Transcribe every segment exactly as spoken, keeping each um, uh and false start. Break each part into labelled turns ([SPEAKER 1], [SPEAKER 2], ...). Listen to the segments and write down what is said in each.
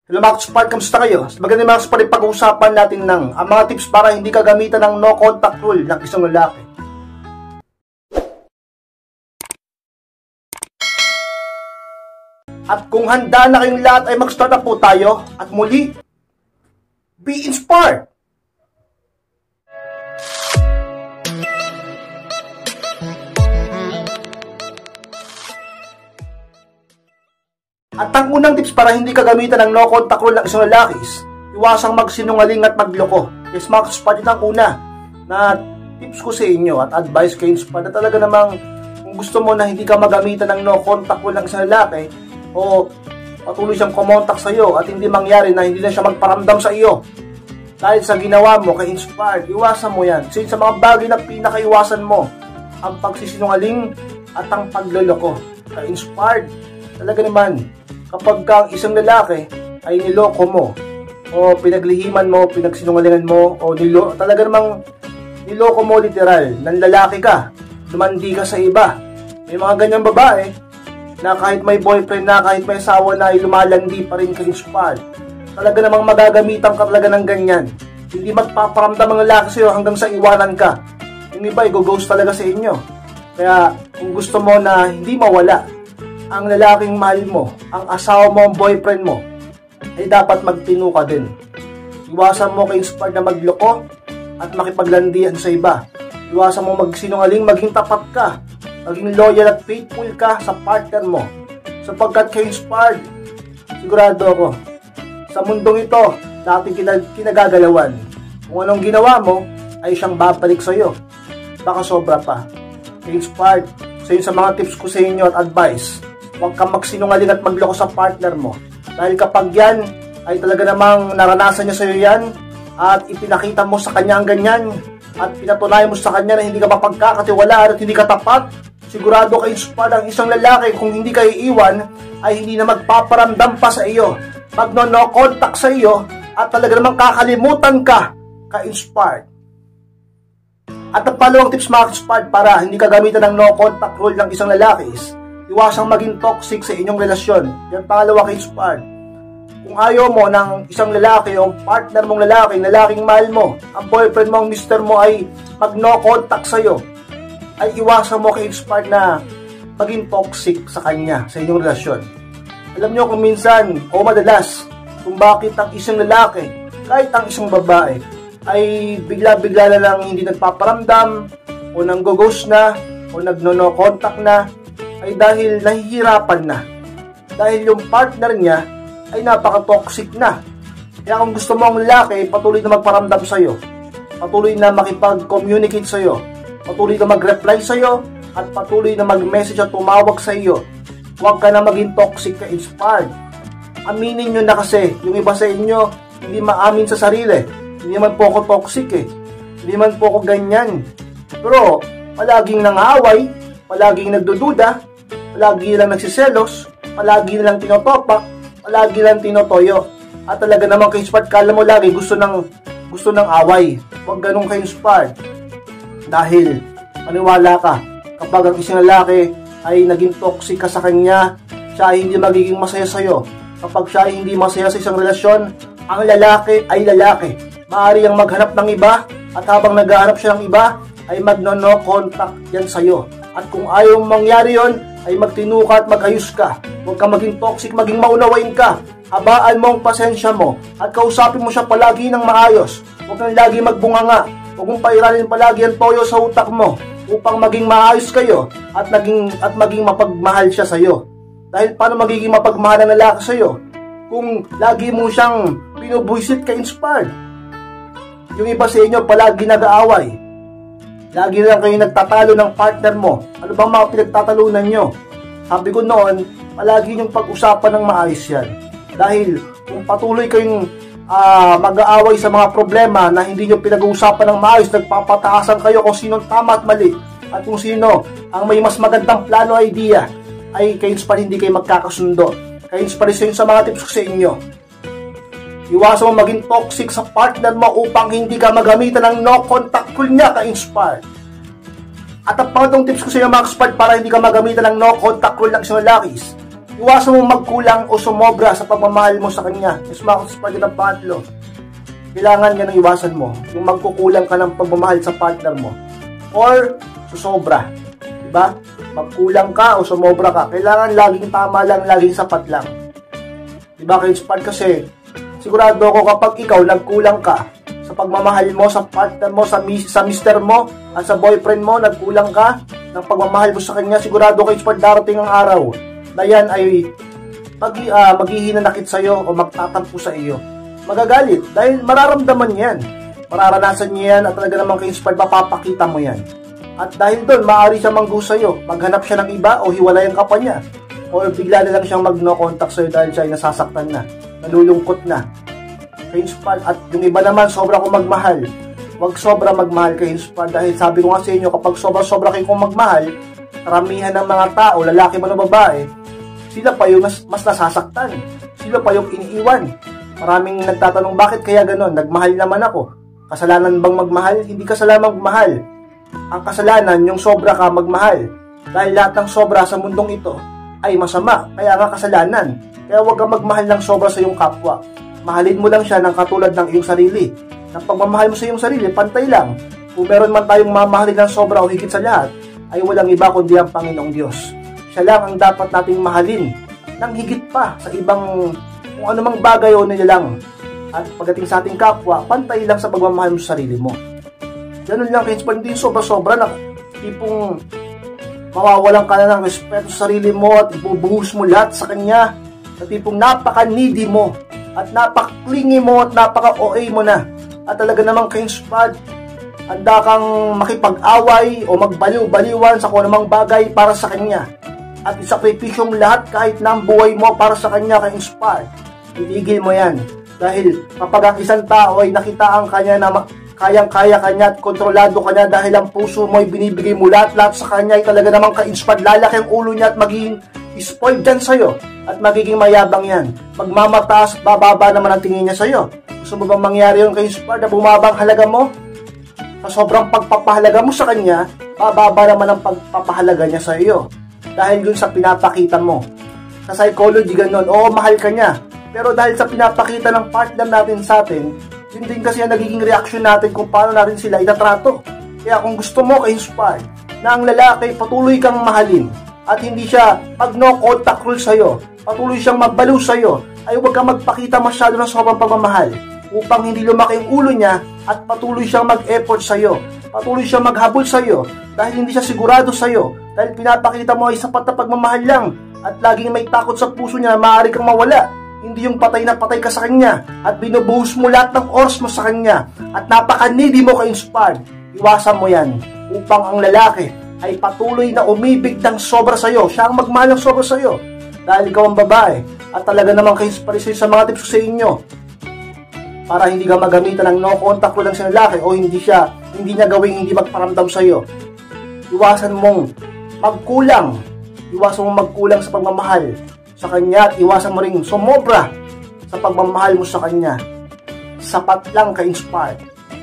[SPEAKER 1] Hello mga kaspart, kamusta kayo? Maganda mga kaspart, pag-uusapan natin ng ang mga tips para hindi ka gamitan ng no contact rule ng isang lalaki. At kung handa na kayong lahat ay mag-start na po tayo at muli, be inspired! At ang unang tips para hindi ka gamitan ng no contact rule ng isang lalaki is iwasang magsinungaling at magloko. Yes mga kaspart, ito ang una na tips ko sa inyo at advice kayo sa na talaga namang kung gusto mo na hindi ka magamitan ng no contact rule ng isang lalaki o patuloy siyang kumontak sa iyo at hindi mangyari na hindi na siya magparamdam sa iyo dahil sa ginawa mo kay inspired, iwasan mo yan. Since sa mga bagay na pinakaiwasan mo ang pagsisinungaling at ang pagloloko kay inspired, talaga naman kapag kang isang lalaki ay niloko mo o pinaglihiman mo, pinagsinungalingan mo o nilo, talaga namang niloko mo literal, ng lalaki ka, lumandi ka sa iba. May mga ganyang babae na kahit may boyfriend na, kahit may asawa na ay lumalandi pa rin kay inspired. Talaga namang magagamitan ka talaga ng ganyan. Hindi magpaparamdam ang lalaki sa iyo hanggang sa iwanan ka. Yung iba ay go-ghost talaga sa inyo. Kaya kung gusto mo na hindi mawala ang lalaking mahal mo, ang asawa mo, ang boyfriend mo, ay dapat magtino ka din. Iwasan mo kay inspired na magloko at makipaglandian sa iba. Iwasan mo magsinungaling, maging tapat ka, maging loyal at faithful ka sa partner mo. Sapagkat kay inspired, sigurado ako, sa mundong ito, dating kinag kinagagalawan. Kung anong ginawa mo, ay siyang babalik sa iyo. Baka sobra pa. Kay inspired, sa yun sa mga tips ko sa inyo at advice, huwag kang magsinungaling at magloko sa partner mo. Dahil kapag yan ay talaga namang naranasan niya sa iyo yan at ipinakita mo sa kanya ang ganyan at pinatunayan mo sa kanya na hindi ka mapagkakatiwalaan at hindi ka tapat, sigurado kayo inspired ang isang lalaki kung hindi ka iiwan ay hindi na magpaparamdam pa sa iyo. Magno-no contact sa iyo at talaga namang kakalimutan ka ka-inspired. At ang pangalawang tips mga ka-inspired para hindi ka gamitan ng no contact rule ng isang lalaki is iwasang maging toxic sa inyong relasyon. Yan pangalawa kay inspired. Kung ayaw mo ng isang lalaki o partner mong lalaki, lalaking mahal mo, ang boyfriend mo, ang mister mo ay mag no contact sa iyo, ay iwasan mo kay inspired na maging toxic sa kanya, sa inyong relasyon. Alam nyo kung minsan o madalas kung bakit ang isang lalaki, kahit ang isang babae, ay bigla-bigla na lang hindi nagpaparamdam o nang-ghost na o nag-no contact na, ay dahil nahihirapan na. Dahil yung partner niya ay napaka-toxic na. Kaya kung gusto mo ang lalaki, patuloy na magparamdam sa'yo, patuloy na makipag-communicate sa'yo, patuloy na mag-reply sa'yo, at patuloy na mag-message at tumawag sa'yo, huwag ka na maging toxic ka inspired. Aminin nyo na kasi, yung iba sa inyo, hindi maamin sa sarili. Hindi man po ako toxic eh. Hindi man po ako ganyan. Pero, palaging nang-aaway, palaging nagdududa, palagi lang nagsiselos, palagi lang tinotopak, palagi lang tinotoyo. At talaga naman kay inspired, kala mo lagi gusto ng gusto ng away. Huwag ganun kay inspired. Dahil maniwala ka, kapag ang isang lalaki ay naging toxic ka sa kanya, siya ay hindi magiging masaya sa iyo. Kapag siya ay hindi masaya sa isang relasyon, ang lalaki ay lalaki. Maaari ang maghanap ng iba at habang naghahanap siya ng iba, ay magno-no contact yan sa iyo. At kung ayaw mangyari yon, ay magtino ka at mag-ayos ka. Huwag kang maging toxic, maging maunawain ka. Habaan mo ang pasensya mo at kausapin mo siya palagi ng maayos. Huwag kang lagi magbunganga. Huwag mong pairalin palagi ang toyo sa utak mo upang maging maayos kayo at maging, at maging mapagmahal siya sa iyo. Dahil paano magiging mapagmahal ang lalaki sa iyo kung lagi mo siyang pinubuisit ka inspired? Yung iba sa inyo palagi nag-aaway. Lagi na lang kayo nagtatalo ng partner mo. Ano bang mga pinagtatalunan nyo? Sabi ko noon, palagi yung pag-usapan ng maayos yan. Dahil kung patuloy kayong uh, mag-aaway sa mga problema na hindi nyo pinag-uusapan ng maayos, nagpapataasan kayo kung sinong tama at mali, at kung sino ang may mas magandang plano idea, ay kayo pa hindi kayo magkakasundo. Kayo pa rin sa mga tips ko sa inyo. Iwasan mo maging toxic sa partner mo upang hindi ka magamitan ng no contact rule niya ka-inspired. At ang pangatong tips ko sa inyo mga ka-inspired para hindi ka magamitan ng no contact rule ng isang lalaki, Iwasan mo magkulang o sumobra sa pagmamahal mo sa kanya. Yes, mga kapatid ng pangatlo, kailangan yan ang iwasan mo. Yung magkukulang ka ng pagmamahal sa partner mo. Or susobra. Diba? Magkulang ka o sumobra ka. Kailangan laging tama lang, laging sapat lang. Diba, Ka-Inspired? Kasi sigurado ako kapag ikaw nagkulang ka sa pagmamahal mo sa partner mo, sa, sa mister mo, at sa boyfriend mo, nagkulang ka ng pagmamahal mo sa kanya, sigurado Ka-Inspired, darating ang araw na yan ay mag, uh, maghihinanakit sa iyo o magtatampo sa iyo. Magagalit dahil mararamdaman yan. Mararanasan niya yan at talaga namang Ka-Inspired, mapapakita mo yan. At dahil doon, maaari siya manggu sa iyo. Maghanap siya ng iba o hiwalayan ka pa niya. O bigla na lang siyang mag-no contact sa iyo dahil siya ay nasasaktan na, nalulungkot na. Ka-Inspired, at yung iba naman, sobra kong magmahal. Huwag sobra magmahal, Ka-Inspired, dahil sabi ko nga sa inyo, kapag sobra-sobra kayo kong magmahal, karamihan ng mga tao, lalaki man o babae, sila pa yung mas, mas nasasaktan. Sila pa yung iniiwan. Maraming nagtatanong, bakit kaya ganon? Nagmahal naman ako. Kasalanan bang magmahal? Hindi kasalanan magmahal. Ang kasalanan, yung sobra ka magmahal. Dahil lahat ng sobra sa mundong ito ay masama. Kaya nga kasalanan. Kaya huwag kang magmahal ng sobra sa iyong kapwa. Mahalin mo lang siya ng katulad ng iyong sarili. Ng pagmamahal mo sa iyong sarili, pantay lang. Kung meron man tayong mamahalin ng sobra o higit sa lahat, ay walang iba kundi ang Panginoong Diyos. Siya lang ang dapat nating mahalin ng higit pa sa ibang kung anumang bagay o nilalang. At pagdating sa ating kapwa, pantay lang sa pagmamahal mo sa sarili mo. Ganun lang, Ka-Inspired, hindi sobra-sobra na tipong mawawalan ka na ng respeto sa sarili mo at ibubuhos mo lahat sa kanya. Na tipong napaka-needy mo at napaka-clingy mo at napaka-O A mo na. At talaga namang, Ka-Inspired, handa kang makipag-away o magbaliw-baliwan sa kung anumang bagay para sa kanya. At isakripisyong lahat kahit na ang buhay mo para sa kanya, Ka-Inspired. Itigil mo yan. Dahil kapag ang isang tao ay nakitaan kanya na kayang-kaya kanya at kontrolado kanya dahil ang puso mo ay binibigay mo lahat-lahat sa kanya, ay talaga namang, Ka-Inspired, lalaki ang ulo niya at magiging spoiled dyan sa'yo. At magiging mayabang yan. Magmamataas, bababa naman ang tingin niya sa'yo. Gusto mo bang mangyari yung, Ka-Inspired, na bumabang halaga mo? Sa sobrang pagpapahalaga mo sa kanya, bababa naman ang pagpapahalaga niya sa iyo. Dahil dun sa pinapakita mo. Sa psychology, ganun. Oo, mahal ka niya. Pero dahil sa pinapakita ng partner natin sa atin, yun din kasi ang nagiging reaction natin kung paano natin sila itatrato. Kaya kung gusto mo, Ka-Inspired, na ang lalaki patuloy kang mahalin at hindi siya pag no contact rule sa'yo, patuloy siyang magbaliw sa'yo, ay huwag kang magpakita masyado ng sobrang pagmamahal upang hindi lumaki ang ulo niya at patuloy siyang mag-effort sa'yo. Patuloy siyang maghabol sa'yo dahil hindi siya sigurado sa'yo. Dahil pinapakita mo ay sapat na pagmamahal lang at laging may takot sa puso niya na maaari kang mawala. Hindi yung patay na patay ka sa kanya at binubuhos mo lahat ng oras mo sa kanya at napaka-needy mo, Ka-Inspired. Iwasan mo yan upang ang lalaki ay patuloy na umibig ng sobra sa'yo. Siya ang magmahal ng sobra sa'yo dahil ikaw ang babae. At talaga namang, Ka-Inspired, sa mga tips ko sa inyo para hindi ka magamitan ng no contact ko lang sa lalaki o hindi siya, hindi niya gawing hindi magparamdam sa iyo. Iwasan mong magkulang. Iwasan mong magkulang sa pagmamahal sa kanya at iwasan mo ring sumobra sa pagmamahal mo sa kanya. Sapat lang, Ka-Inspired.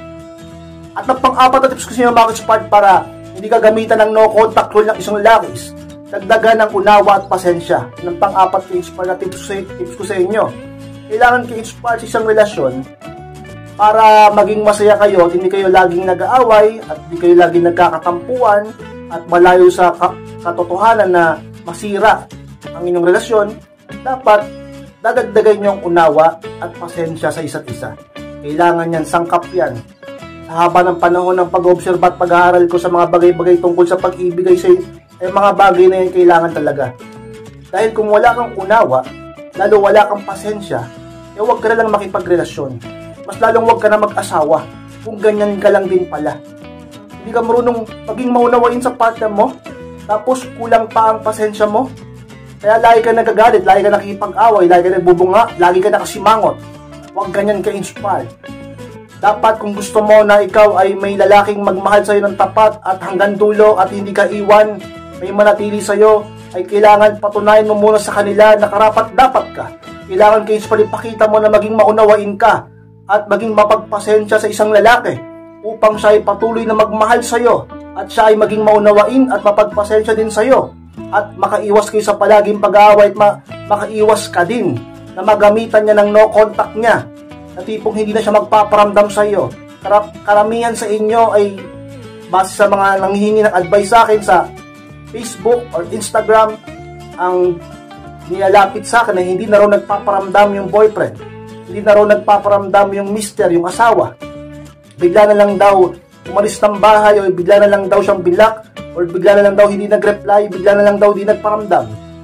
[SPEAKER 1] At ang pang-apat na tips ko sa inyo, mga Ka-Inspired, para hindi ka gamitan ng no contact rule ng isang lalaki, dagdagan ng unawa at pasensya. Ang pang-apat, Ka-Inspired, na tips, tips ko sa inyo. Kailangan, Ka-Inspired, sa isang relasyon para maging masaya kayo at hindi kayo laging nag-aaway at hindi kayo laging nagkakatampuan at malayo sa katotohanan na masira ang inyong relasyon. Dapat dadagdagan nyo ang unawa at pasensya sa isa't isa. Kailangan yan, sangkap yan. Sa haba ng panahon ng pag-obserba at pag-aaral ko sa mga bagay-bagay tungkol sa pag-ibig ay sa eh, mga bagay na yan kailangan talaga. Dahil kung wala kang unawa, lalo wala kang pasensya, eh huwag ka na lang makipagrelasyon. Mas lalong huwag ka na mag-asawa kung ganyan ka lang din pala. Hindi ka marunong maging maunawain sa partner mo, tapos kulang pa ang pasensya mo. Kaya lagi ka nagagalit, lagi ka nakikipag-away, lagi ka nagbubunga, lagi ka nakasimangot. Huwag ganyan, Ka-Inspired. Dapat kung gusto mo na ikaw ay may lalaking magmahal sa'yo ng tapat at hanggang dulo at hindi ka iwan, may manatili sa'yo, ay kailangan patunayan mo muna sa kanila na karapat-dapat ka. Kailangan, Ka-Inspired, ipakita mo na maging maunawain ka at maging mapagpasensya sa isang lalaki upang siya ay patuloy na magmahal sa'yo at siya ay maging maunawain at mapagpasensya din sa'yo. at makaiwas kayo sa palaging pag-aaway at ma- makaiwas ka din na magamitan niya ng no contact niya na tipong hindi na siya magpaparamdam sa iyo. Karap- karamihan sa inyo ay base sa mga nanghihingi ng advice sa akin sa Facebook or Instagram, ang nilalapit sa akin na hindi na raw nagpaparamdam yung boyfriend, hindi na raw nagpaparamdam yung mister, yung asawa. Bigla na lang daw umalis ng bahay, o bigla na lang daw siyang bilak, or bigla na lang daw hindi nag-reply, bigla na lang daw hindi nagparamdam.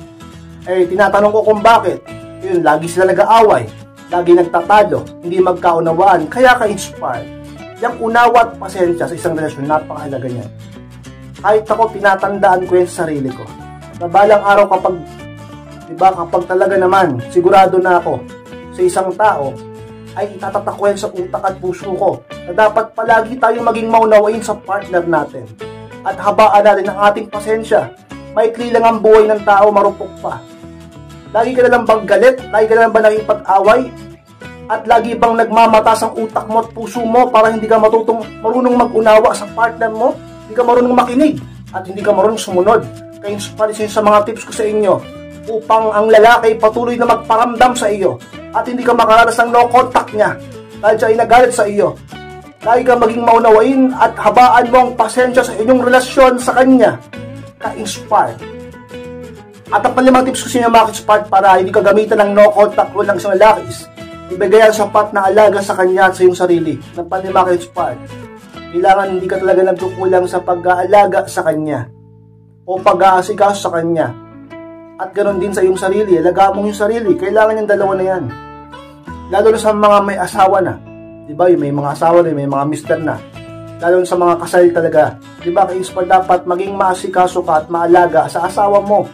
[SPEAKER 1] Eh, tinatanong ko kung bakit. Yun, lagi sila nag-aaway, lagi nagtatalo, hindi magkaunawaan, kaya ka-inspired. Yung unawa at pasensya sa isang relasyon, napakahalaga niyan. Kahit ako, tinatandaan ko yan sa sarili ko. Na balang araw kapag, diba, kapag talaga naman, sigurado na ako sa isang tao, ay itatatak ko yan sa utak at puso ko na dapat palagi tayong maging maunawain sa partner natin at habaan natin ang ating pasensya. Maikli lang ang buhay ng tao, marupok pa. Lagi ka na lang bang galit? Lagi ka na lang ba nakipag-away? At lagi bang nagmamatas ang utak mo at puso mo para hindi ka matutong marunong mag-unawa sa partner mo? Hindi ka marunong makinig at hindi ka marunong sumunod. Kaya inspiration sa mga tips ko sa inyo upang ang lalaki patuloy na magparamdam sa iyo at hindi ka makaranas ng no contact niya dahil siya ay nagalit sa iyo. Lagi ka maging maunawain at habaan mo ang pasensya sa inyong relasyon sa kanya. Ka-inspired. At ang panlimang tips ko sa inyo mga ka-inspired para hindi ka gamitan ng no contact rule ng isang lalaki is ibigay ang sapat na alaga sa kanya at sa iyong sarili. Ng panlimang ka-inspired, kailangan hindi ka talaga nagkukulang sa pag-aalaga sa kanya o pag-aasikaso sa kanya. At ganoon din sa iyong sarili, alagaan mo yung sarili. Kailangan yung dalawa na yan. Lalo na sa mga may asawa na. Diba? Yung may mga asawa na, may mga mister na. Lalo na sa mga kasal talaga. Diba? Ka-inspire, dapat maging maasikaso ka at maalaga sa asawa mo.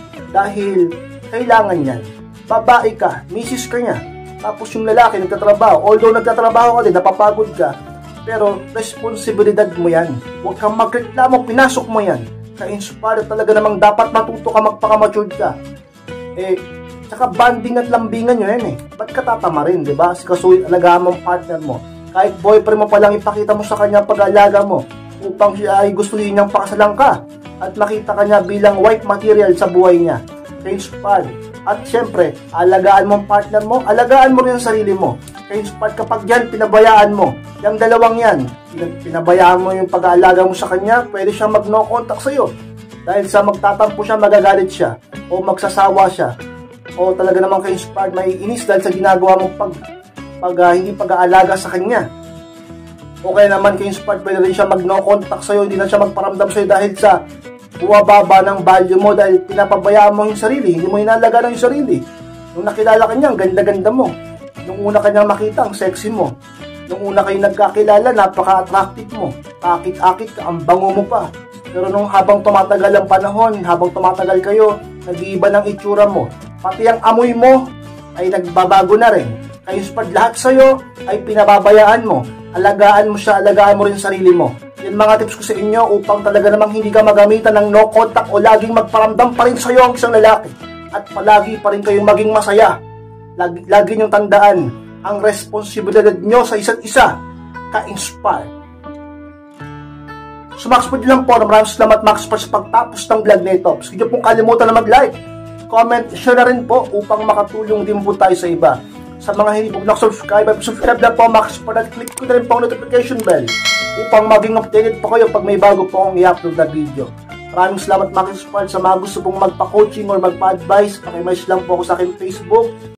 [SPEAKER 1] Dahil kailangan yan. Babae ka, misis ka niya. Tapos yung lalaki nagtatrabaho. Although nagtatrabaho ka din, napapagod ka. Pero responsibilidad mo yan. Huwag kang magreklamo, pinasok mo yan. Ka-inspire, talaga namang dapat matuto ka, magpaka-matured ka. Eh, tsaka banding at lambingan nyo yan eh. Ba't ka tatama rin, diba? Kasi alagaan mo ang partner mo. Kahit boyfriend mo palang ipakita mo sa kanya pag-alaga mo upang siya ay gustuhin niyang pakasalan ka at makita ka niya bilang wife material sa buhay niya. Ka-inspire. At syempre, alagaan mo ang partner mo, alagaan mo rin ang sarili mo. Ka-inspire, kapag yan, pinabayaan mo. Yung dalawang yan, pinabayaan mo yung pag-aalaga mo sa kanya, pwede siyang mag-no contact sa'yo. Dahil sa magtatampo siya, magagalit siya, o magsasawa siya, o talaga namang ka-inspired, may inis dahil sa ginagawa mong pag, pag uh, hindi pag-aalaga sa kanya. O kaya naman ka-inspired, pwede rin siya mag-no contact sa'yo, hindi na siya magparamdam sa'yo dahil sa buwababa ng value mo dahil pinapabayaan mo yung sarili, hindi mo inalagaan yung sarili. Nung nakilala ka niya, ang ganda-ganda mo. Nung una kanyang makita, ang sexy mo. Nung una kayo nagkakilala, napaka-attractive mo. Akit-akit ka, ang bango mo pa. Pero nung habang tumatagal ang panahon, habang tumatagal kayo, nag-iiba ng itsura mo. Pati ang amoy mo ay nagbabago na rin. Kaya pag lahat sa'yo ay pinababayaan mo. Alagaan mo siya, alagaan mo rin sarili mo. Yan mga tips ko sa inyo upang talaga namang hindi ka magamitan ng no contact o laging magparamdam pa rin sa'yo ang isang lalaki. At palagi pa rin kayong maging masaya. Lagi, lagi niyong tandaan ang responsibilidad nyo sa isa't isa. Ka-inspire. So Max Pod lang po. Maraming salamat Max Pod sa pagtapos ng vlog na ito. Sige pong kalimutan na mag-like, comment, share na rin po upang makatulong din po tayo sa iba. Sa mga hindi po nakasubscribe, subscribe na po Max Pod at click ko na rin po ang notification bell upang maging updated po kayo pag may bago po akong i-upload na video. Maraming salamat Max Pod sa mga gusto pong magpa-coaching or magpa-advise. Pakimessage lang po ako sa aking Facebook.